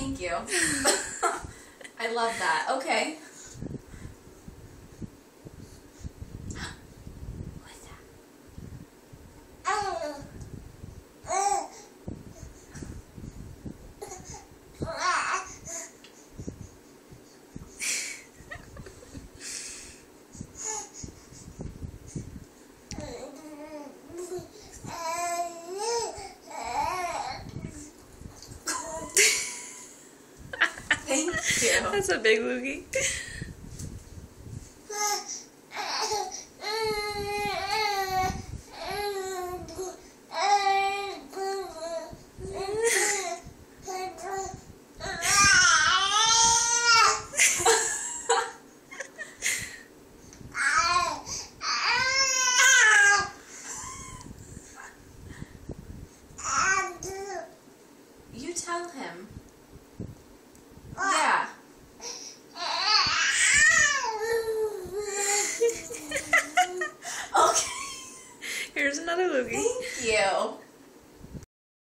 Thank you. I love that. Okay. What's that? Thank you. That's a big loogie. You tell him. Yeah. Okay. Here's another loogie. Thank you.